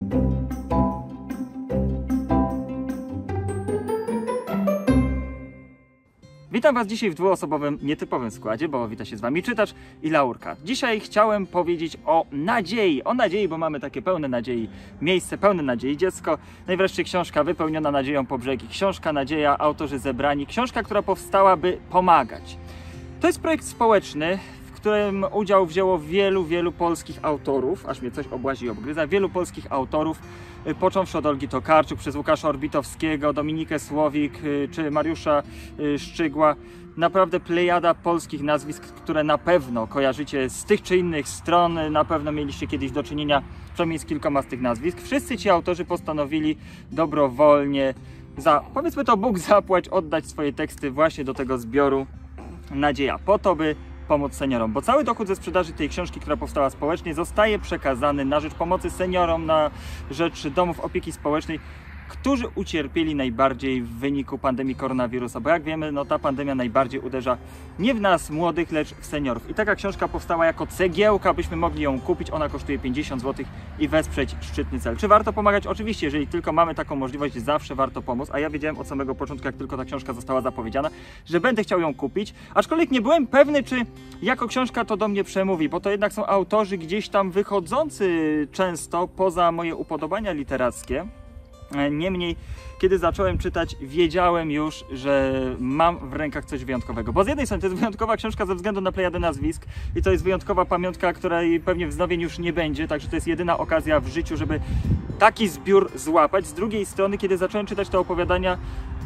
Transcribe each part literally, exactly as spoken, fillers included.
Witam Was dzisiaj w dwuosobowym, nietypowym składzie, bo wita się z Wami Czytacz i Laurka. Dzisiaj chciałem powiedzieć o nadziei, o nadziei, bo mamy takie pełne nadziei miejsce, pełne nadziei dziecko. No i wreszcie książka wypełniona nadzieją po brzegi. Książka Nadzieja, autorzy zebrani. Książka, która powstała, by pomagać. To jest projekt społeczny, w którym udział wzięło wielu, wielu polskich autorów, aż mnie coś obłazi i obgryza, wielu polskich autorów, począwszy od Olgi Tokarczuk, przez Łukasza Orbitowskiego, Dominikę Słowik czy Mariusza Szczygła. Naprawdę plejada polskich nazwisk, które na pewno kojarzycie z tych czy innych stron. Na pewno mieliście kiedyś do czynienia przynajmniej z kilkoma z tych nazwisk. Wszyscy ci autorzy postanowili dobrowolnie, za, powiedzmy to Bóg zapłać, oddać swoje teksty właśnie do tego zbioru Nadzieja, po to, by pomóc seniorom, bo cały dochód ze sprzedaży tej książki, która powstała społecznie, zostaje przekazany na rzecz pomocy seniorom, na rzecz domów opieki społecznej, którzy ucierpieli najbardziej w wyniku pandemii koronawirusa, bo jak wiemy, no ta pandemia najbardziej uderza nie w nas młodych, lecz w seniorów. I taka książka powstała jako cegiełka, byśmy mogli ją kupić, ona kosztuje pięćdziesiąt złotych i wesprzeć szczytny cel. Czy warto pomagać? Oczywiście, jeżeli tylko mamy taką możliwość, zawsze warto pomóc, a ja wiedziałem od samego początku, jak tylko ta książka została zapowiedziana, że będę chciał ją kupić, aczkolwiek nie byłem pewny, czy jako książka to do mnie przemówi, bo to jednak są autorzy gdzieś tam wychodzący często poza moje upodobania literackie. Niemniej, kiedy zacząłem czytać, wiedziałem już, że mam w rękach coś wyjątkowego. Bo z jednej strony to jest wyjątkowa książka ze względu na plejadę nazwisk i to jest wyjątkowa pamiątka, której pewnie wznowień już nie będzie, także to jest jedyna okazja w życiu, żeby taki zbiór złapać. Z drugiej strony, kiedy zacząłem czytać te opowiadania,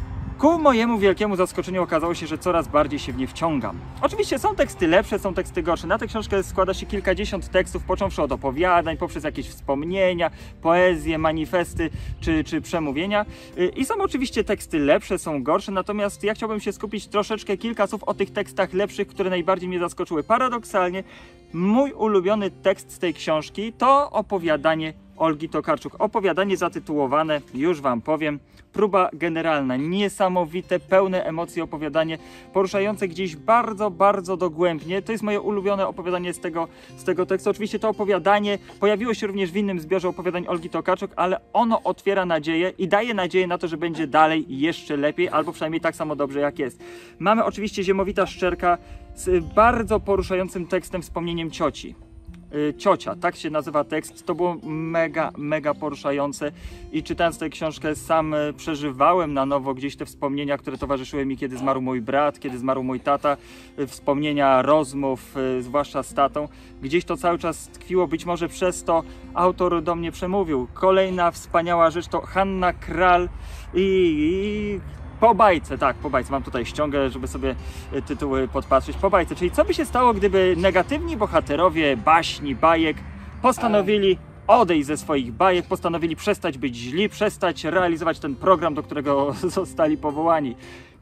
ku mojemu wielkiemu zaskoczeniu okazało się, że coraz bardziej się w nie wciągam. Oczywiście są teksty lepsze, są teksty gorsze. Na tę książkę składa się kilkadziesiąt tekstów, począwszy od opowiadań, poprzez jakieś wspomnienia, poezje, manifesty czy, czy przemówienia. I są oczywiście teksty lepsze, są gorsze, natomiast ja chciałbym się skupić troszeczkę kilka słów o tych tekstach lepszych, które najbardziej mnie zaskoczyły. Paradoksalnie mój ulubiony tekst z tej książki to opowiadanie Olgi Tokarczuk. Opowiadanie zatytułowane, już Wam powiem, Próba generalna. Niesamowite, pełne emocji opowiadanie, poruszające gdzieś bardzo, bardzo dogłębnie. To jest moje ulubione opowiadanie z tego, z tego tekstu. Oczywiście to opowiadanie pojawiło się również w innym zbiorze opowiadań Olgi Tokarczuk, ale ono otwiera nadzieję i daje nadzieję na to, że będzie dalej jeszcze lepiej, albo przynajmniej tak samo dobrze jak jest. Mamy oczywiście Ziemowita Szczerka z bardzo poruszającym tekstem, wspomnieniem cioci. Ciocia, tak się nazywa tekst. To było mega, mega poruszające i czytając tę książkę sam przeżywałem na nowo gdzieś te wspomnienia, które towarzyszyły mi, kiedy zmarł mój brat, kiedy zmarł mój tata, wspomnienia rozmów, zwłaszcza z tatą. Gdzieś to cały czas tkwiło, być może przez to autor do mnie przemówił. Kolejna wspaniała rzecz to Hanna Kral i... i... Po bajce, tak, po bajce. Mam tutaj ściągę, żeby sobie tytuły podpatrzeć. Po bajce, czyli co by się stało, gdyby negatywni bohaterowie baśni, bajek postanowili odejść ze swoich bajek, postanowili przestać być źli, przestać realizować ten program, do którego zostali powołani.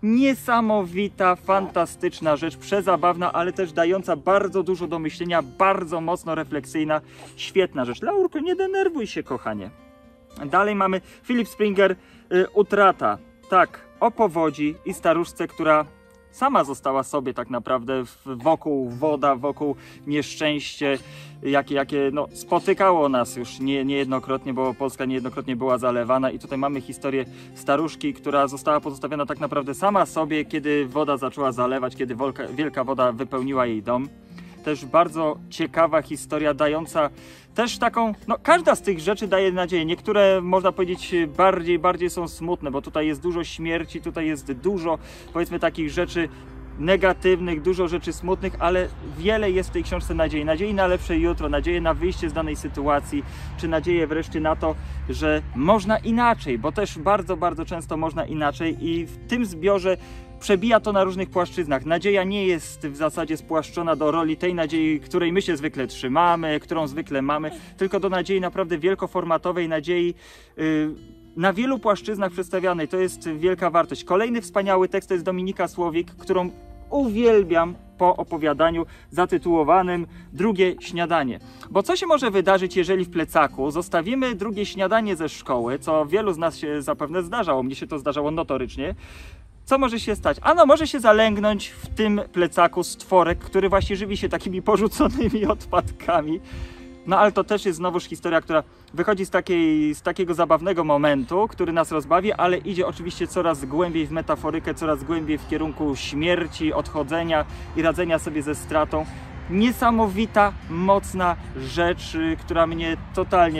Niesamowita, fantastyczna rzecz, przezabawna, ale też dająca bardzo dużo do myślenia, bardzo mocno refleksyjna, świetna rzecz. Laurko, nie denerwuj się, kochanie. Dalej mamy Philip Springer, y, Utrata. Tak, o powodzi i staruszce, która sama została sobie tak naprawdę wokół woda, wokół nieszczęście, jakie, jakie no, spotykało nas już nie, niejednokrotnie, bo Polska niejednokrotnie była zalewana i tutaj mamy historię staruszki, która została pozostawiona tak naprawdę sama sobie, kiedy woda zaczęła zalewać, kiedy wielka, wielka woda wypełniła jej dom. Też bardzo ciekawa historia, dająca też taką, no każda z tych rzeczy daje nadzieję. Niektóre, można powiedzieć, bardziej, bardziej są smutne, bo tutaj jest dużo śmierci, tutaj jest dużo, powiedzmy, takich rzeczy negatywnych, dużo rzeczy smutnych, ale wiele jest w tej książce nadziei. Nadziei na lepsze jutro, nadziei na wyjście z danej sytuacji, czy nadzieję wreszcie na to, że można inaczej, bo też bardzo, bardzo często można inaczej i w tym zbiorze przebija to na różnych płaszczyznach. Nadzieja nie jest w zasadzie spłaszczona do roli tej nadziei, której my się zwykle trzymamy, którą zwykle mamy, tylko do nadziei naprawdę wielkoformatowej, nadziei yy, na wielu płaszczyznach przedstawianej. To jest wielka wartość. Kolejny wspaniały tekst to jest Dominika Słowik, którą uwielbiam po opowiadaniu zatytułowanym Drugie śniadanie. Bo co się może wydarzyć, jeżeli w plecaku zostawimy drugie śniadanie ze szkoły, co wielu z nas się zapewne zdarzało, mnie się to zdarzało notorycznie. Co może się stać? Ano, może się zalęgnąć w tym plecaku stworek, który właśnie żywi się takimi porzuconymi odpadkami. No ale to też jest znowuż historia, która wychodzi z, takiej, z takiego zabawnego momentu, który nas rozbawi, ale idzie oczywiście coraz głębiej w metaforykę, coraz głębiej w kierunku śmierci, odchodzenia i radzenia sobie ze stratą. Niesamowita, mocna rzecz, która mnie totalnie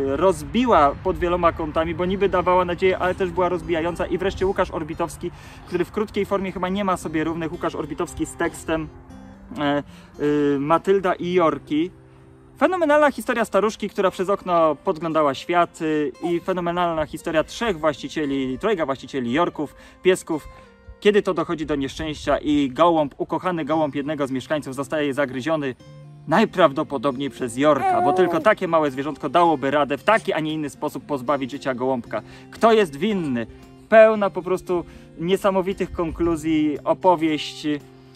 rozbiła pod wieloma kątami, bo niby dawała nadzieję, ale też była rozbijająca. I wreszcie Łukasz Orbitowski, który w krótkiej formie chyba nie ma sobie równych. Łukasz Orbitowski z tekstem e, e, Matylda i Jorki. Fenomenalna historia staruszki, która przez okno podglądała świat i fenomenalna historia trzech właścicieli, trojga właścicieli Jorków, piesków, kiedy to dochodzi do nieszczęścia i gołąb, ukochany gołąb jednego z mieszkańców zostaje zagryziony najprawdopodobniej przez Jorka, bo tylko takie małe zwierzątko dałoby radę w taki, a nie inny sposób pozbawić życia gołąbka. Kto jest winny? Pełna po prostu niesamowitych konkluzji opowieść.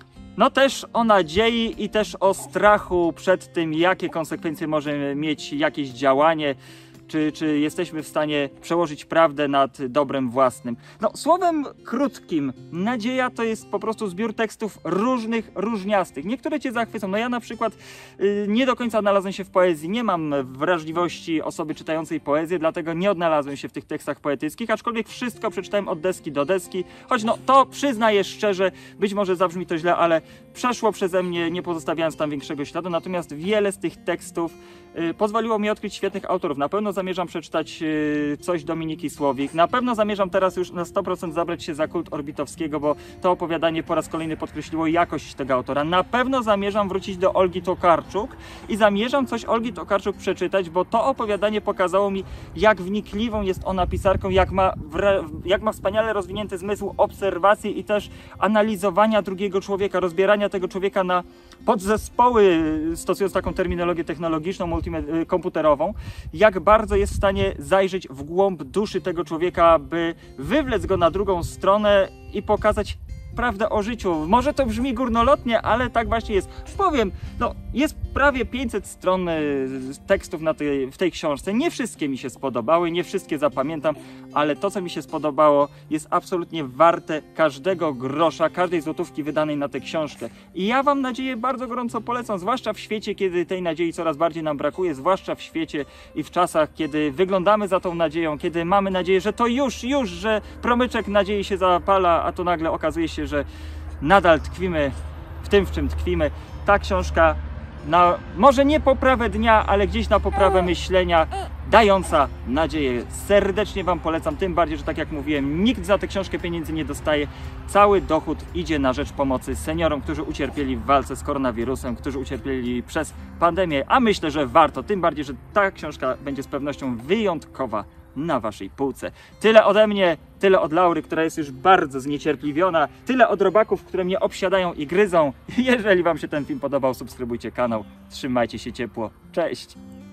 No też o nadziei i też o strachu przed tym, jakie konsekwencje może mieć jakieś działanie, czy, czy jesteśmy w stanie przełożyć prawdę nad dobrem własnym. No słowem krótkim, nadzieja to jest po prostu zbiór tekstów różnych, różniastych. Niektóre cię zachwycą. No ja na przykład yy, nie do końca odnalazłem się w poezji, nie mam wrażliwości osoby czytającej poezję, dlatego nie odnalazłem się w tych tekstach poetyckich, aczkolwiek wszystko przeczytałem od deski do deski, choć no to przyznaję szczerze, być może zabrzmi to źle, ale przeszło przeze mnie, nie pozostawiając tam większego śladu, natomiast wiele z tych tekstów yy, pozwoliło mi odkryć świetnych autorów. Na pewno zamierzam przeczytać yy, coś Dominiki Słowik, na pewno zamierzam teraz już na sto procent zabrać się za Kult Orbitowskiego, bo to opowiadanie po raz kolejny podkreśliło jakość tego autora. Na pewno zamierzam wrócić do Olgi Tokarczuk i zamierzam coś Olgi Tokarczuk przeczytać, bo to opowiadanie pokazało mi, jak wnikliwą jest ona pisarką, jak ma, jak ma wspaniale rozwinięty zmysł obserwacji i też analizowania drugiego człowieka, rozbierania tego człowieka na podzespoły, stosując taką terminologię technologiczną, komputerową, jak bardzo jest w stanie zajrzeć w głąb duszy tego człowieka, by wywlec go na drugą stronę i pokazać prawdę o życiu. Może to brzmi górnolotnie, ale tak właśnie jest. Powiem, no jest prawie pięćset stron tekstów na tej, w tej książce. Nie wszystkie mi się spodobały, nie wszystkie zapamiętam, ale to, co mi się spodobało, jest absolutnie warte każdego grosza, każdej złotówki wydanej na tę książkę. I ja wam nadzieję bardzo gorąco polecam, zwłaszcza w świecie, kiedy tej nadziei coraz bardziej nam brakuje, zwłaszcza w świecie i w czasach, kiedy wyglądamy za tą nadzieją, kiedy mamy nadzieję, że to już, już, że promyczek nadziei się zapala, a to nagle okazuje się, że nadal tkwimy w tym, w czym tkwimy. Ta książka na może nie poprawę dnia, ale gdzieś na poprawę myślenia, dająca nadzieję. Serdecznie wam polecam, tym bardziej, że tak jak mówiłem, nikt za tę książkę pieniędzy nie dostaje. Cały dochód idzie na rzecz pomocy seniorom, którzy ucierpieli w walce z koronawirusem, którzy ucierpieli przez pandemię, a myślę, że warto, tym bardziej, że ta książka będzie z pewnością wyjątkowa na waszej półce. Tyle ode mnie, tyle od Laury, która jest już bardzo zniecierpliwiona, tyle od robaków, które mnie obsiadają i gryzą. Jeżeli wam się ten film podobał, subskrybujcie kanał, trzymajcie się ciepło, cześć!